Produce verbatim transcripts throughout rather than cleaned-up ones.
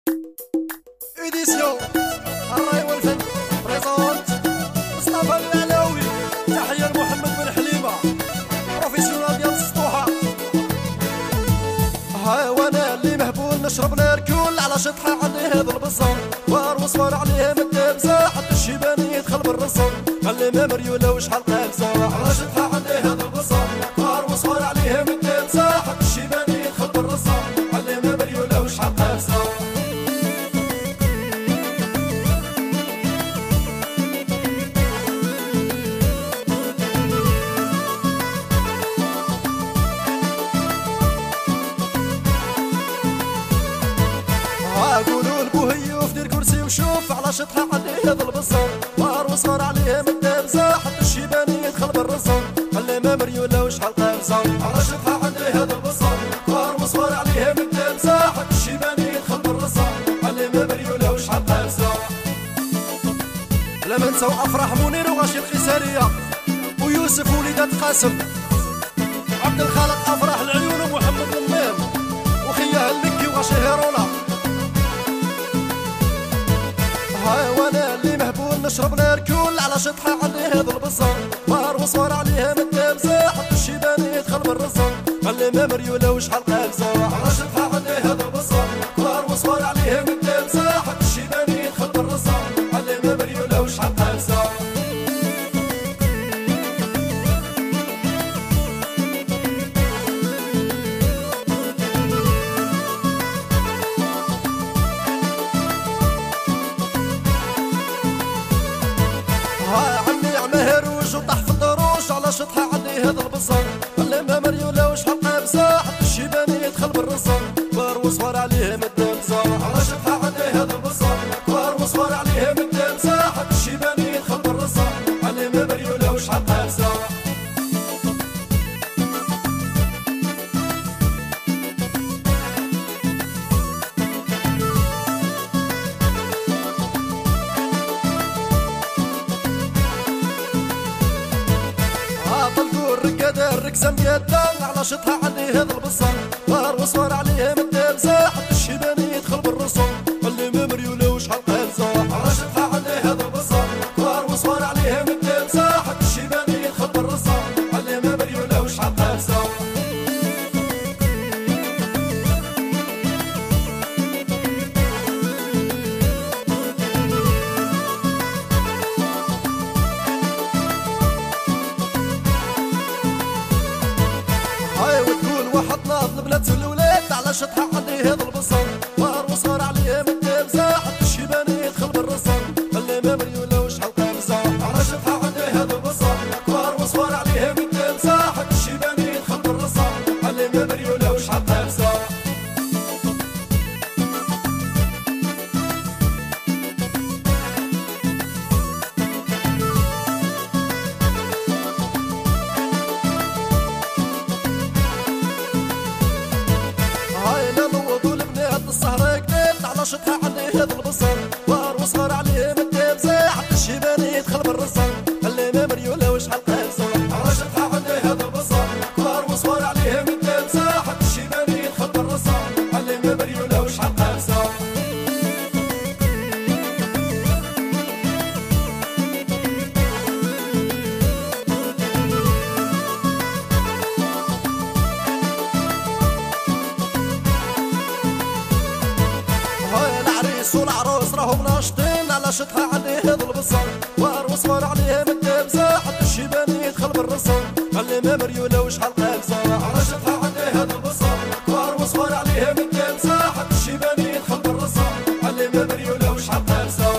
إيديسيون الراي والفن بريزونت مصطفى العلاوي. تحية لمحمد بن حليمة بروفيسيونال ديال السطوحة. ها وانا اللي مهبول نشرب الكل على شطحة عندي هذا البصر وار وصفر عليه من الدبزة حتى الشيباني يدخل بالرصر خلي ما مريولة وشحال قابزة على شطحة عندي هذا البصر وار وصفر عليه من الدبزة حتى الشيباني يدخل بالرصر خلي ما مريولة وشحال قابزة. قولوا لبوهيوف دير كرسي وشوف على شطحة عندي هذا البصر وار وصغر عليه من الدبزة حتى الشيباني يدخل بالرصر خلي ما مريولة وشحال قابزة على شطحة عندي هذا البصر وار وصغر عليه من الدبزة حتى الشيباني يدخل بالرصر خلي ما مريولة وشحال قابزة. لا منساو أفراح منير وغاشي القيسارية ويوسف وليدات قاسم عبد الخالق أفراح العيون ومحمد الميم وخيها المكي وغاشي هيرولا. هاي وانا اللي مهبول نشرب الكل على شطحة عندي هذا البصر وار وصور عليها من الدبزة حتى الشيباني يدخل بالرصر خلي ما مريولة وشحال قابزة على شطحة عندي هذا البصر وار وصور عليها من الدبزة حتى الشيباني يدخل بالرصر خلي ما مريولة وشحال قابزة. وطح في الدروش على شطحة عندي هذا البصر خلي ما مريولة وشحال قابزة حتى الشيباني يدخل بالرصر كوار وصور عليه من الدبزة على شطحة عندي هذا البصر كوار وصور عليه من الدبزة حتى الشيباني يدخل بالرصر خلي ما مريولة وشحال قابزة. الركزة ميادة على شطحة عندي هذا البصر وار وصور عليه من الدبزة حتى الشيباني يدخل بالرصر خلي ما مريولة وشحال قابزة على شطحة عندي هذا البصر وار وصور عليه من الدبزة حتى الشيباني يدخل بالرصر خلي ما مريولة وشحال قابزة. البنات والولاد على شطحة عندي هذا البصر وار وصغر عليه من الدبزة حتى الشيباني يدخل بالرصر خلي ما مريولة وشحال قابزة على شطحة عندي هذا البصر وار وصغر عليه من الدبزة حتى الشيباني يدخل بالرصر خلي ما مريولة وشحال قابزة. السهرة قديت على شطحة عندي هذا البصر وار وصغر عليه من الدبزة حتى الشيباني يدخل بالرصر خلي ما مريولة وشحال قابزة على شطحة عندي هذا البصر وار وصغر عليه من الدبزة حتى الشيباني يدخل بالرصر خلي ما مريولة وشحال قابزة. والعروس راهم ناشطين على شطحة عندي هذا البصر وار وصور عليه من الدبزة حتى الشيباني يدخل بالرصر خلي ما مريولة وشحال قابزة على شطحة عندي هذا البصر وار وصور عليه من الدبزة حتى الشيباني يدخل بالرصر خلي ما مريولة وشحال قابزة.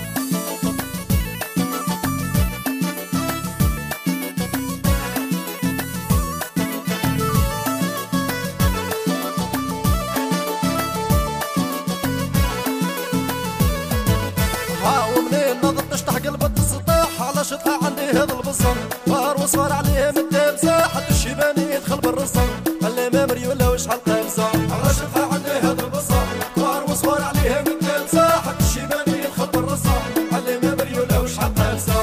على شطحة عندي هذا البصر وار وصور عليه من الدبزة حتى الشيباني يدخل بالرصر خلي ما مريولة وشحال قابزة على شطحة عندي هذا البصر وار وصور عليه من الدبزة حتى الشيباني يدخل بالرصر خلي ما مريولة وشحال قابزة.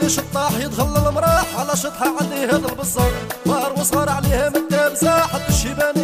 شطاح يدخل المراح على شطحة عليه هذا البزار، وار وصغار عليه من الدبزة حتى الشيبان